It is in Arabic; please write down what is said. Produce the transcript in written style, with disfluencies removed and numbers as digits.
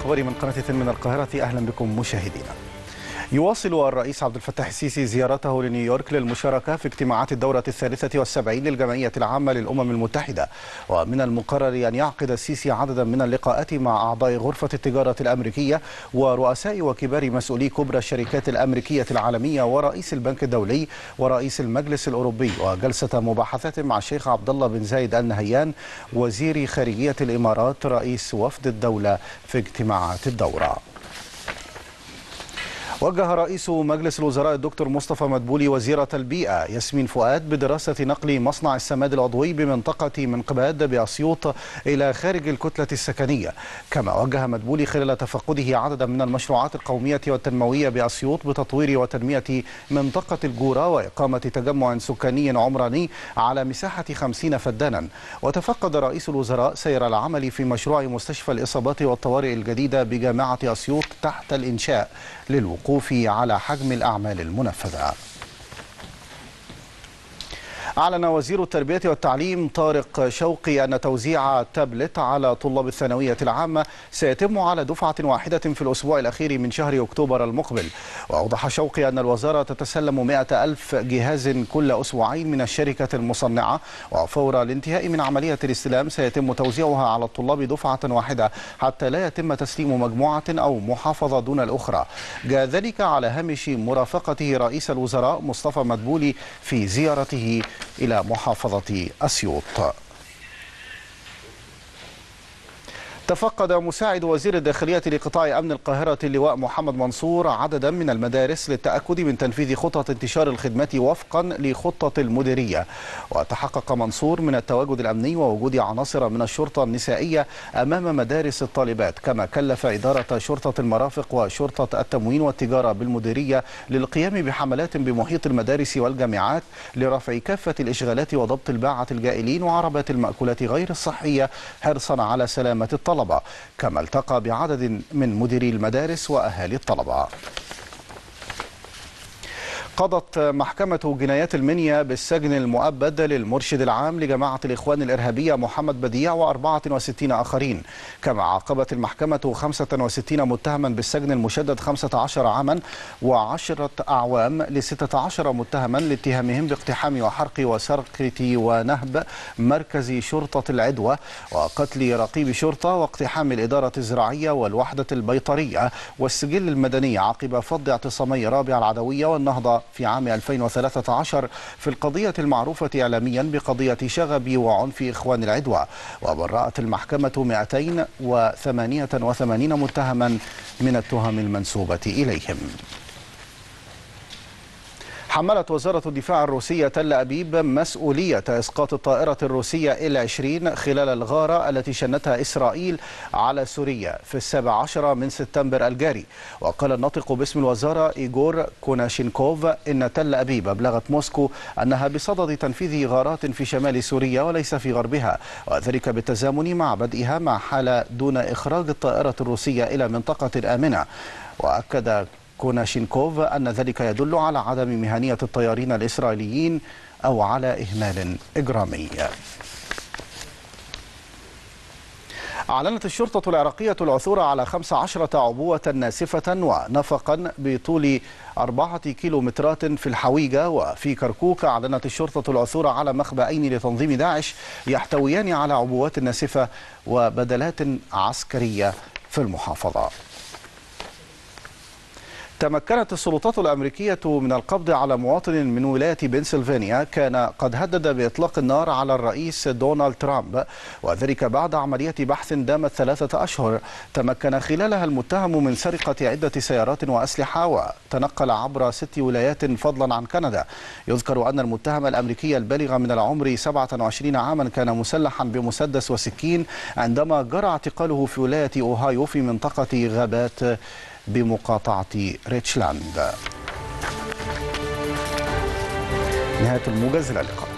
الأخبار من قناة من القاهرة. أهلا بكم مشاهدينا. يواصل الرئيس عبد الفتاح السيسي زيارته لنيويورك للمشاركة في اجتماعات الدورة 73 للجمعية العامة للأمم المتحدة، ومن المقرر أن يعقد السيسي عددا من اللقاءات مع أعضاء غرفة التجارة الأمريكية ورؤساء وكبار مسؤولي كبرى الشركات الأمريكية العالمية ورئيس البنك الدولي ورئيس المجلس الأوروبي، وجلسة مباحثات مع الشيخ عبد الله بن زايد آل نهيان وزير خارجية الإمارات رئيس وفد الدولة في اجتماعات الدورة. وجه رئيس مجلس الوزراء الدكتور مصطفى مدبولي وزيرة البيئة ياسمين فؤاد بدراسة نقل مصنع السماد العضوي بمنطقة منقباد بأسيوط إلى خارج الكتلة السكنية. كما وجه مدبولي خلال تفقده عددا من المشروعات القومية والتنموية بأسيوط بتطوير وتنمية منطقة الجورة وإقامة تجمع سكاني عمراني على مساحة 50 فدانا. وتفقد رئيس الوزراء سير العمل في مشروع مستشفى الإصابات والطوارئ الجديدة بجامعة أسيوط تحت الإنشاء للوقوف على حجم الأعمال المنفذة. أعلن وزير التربية والتعليم طارق شوقي أن توزيع التابلت على طلاب الثانوية العامة سيتم على دفعة واحدة في الأسبوع الأخير من شهر أكتوبر المقبل. وأوضح شوقي أن الوزارة تتسلم 100,000 جهاز كل أسبوعين من الشركة المصنعة، وفور الانتهاء من عملية الاستلام سيتم توزيعها على الطلاب دفعة واحدة حتى لا يتم تسليم مجموعة أو محافظة دون الأخرى. جاء ذلك على هامش مرافقته رئيس الوزراء مصطفى مدبولي في زيارته إلى محافظة أسيوط. تفقد مساعد وزير الداخلية لقطاع أمن القاهرة اللواء محمد منصور عددا من المدارس للتأكد من تنفيذ خطط انتشار الخدمات وفقا لخطة المديرية. وتحقق منصور من التواجد الأمني ووجود عناصر من الشرطة النسائية أمام مدارس الطالبات. كما كلف إدارة شرطة المرافق وشرطة التموين والتجارة بالمديرية للقيام بحملات بمحيط المدارس والجامعات لرفع كافة الإشغالات وضبط الباعة الجائلين وعربات المأكولات غير الصحية حرصا على سلامة الطلبة. كما التقى بعدد من مديري المدارس وأهالي الطلبة. قضت محكمة جنايات المنيا بالسجن المؤبد للمرشد العام لجماعة الإخوان الإرهابية محمد بديع و64 آخرين. كما عاقبت المحكمة 65 متهما بالسجن المشدد 15 عاما و10 أعوام ل16 متهما لاتهامهم باقتحام وحرق وسرقة ونهب مركز شرطة العدوى وقتل رقيب شرطة واقتحام الإدارة الزراعية والوحدة البيطرية والسجل المدني عقب فض اعتصامي رابع العدوية والنهضة في عام 2013 في القضية المعروفة إعلاميا بقضية شغب وعنف إخوان العدوى. وبرأت المحكمة 288 متهما من التهم المنسوبة إليهم. حملت وزارة الدفاع الروسية تل أبيب مسؤولية إسقاط الطائرة الروسية إل-20 خلال الغارة التي شنتها إسرائيل على سوريا في 17 من سبتمبر الجاري. وقال الناطق باسم الوزارة إيغور كوناشينكوف إن تل أبيب أبلغت موسكو أنها بصدد تنفيذ غارات في شمال سوريا وليس في غربها، وذلك بالتزامن مع بدئها مع حالة دون إخراج الطائرة الروسية إلى منطقة آمنة. وأكد كوناشينكوف أن ذلك يدل على عدم مهنية الطيارين الإسرائيليين أو على إهمال إجرامي. أعلنت الشرطة العراقية العثور على 15 عبوة ناسفة ونفقا بطول 4 كيلومترات في الحويجة. وفي كركوك أعلنت الشرطة العثور على مخبأين لتنظيم داعش يحتويان على عبوات ناسفة وبدلات عسكرية في المحافظة. تمكنت السلطات الأمريكية من القبض على مواطن من ولاية بنسلفانيا كان قد هدد بإطلاق النار على الرئيس دونالد ترامب، وذلك بعد عملية بحث دامت 3 أشهر تمكن خلالها المتهم من سرقة عدة سيارات وأسلحة وتنقل عبر 6 ولايات فضلا عن كندا. يذكر أن المتهم الأمريكي البالغ من العمر 27 عاما كان مسلحا بمسدس وسكين عندما جرى اعتقاله في ولاية أوهايو في منطقة غابات بمقاطعة ريتشلاند. نهاية الموجز، إلى اللقاء.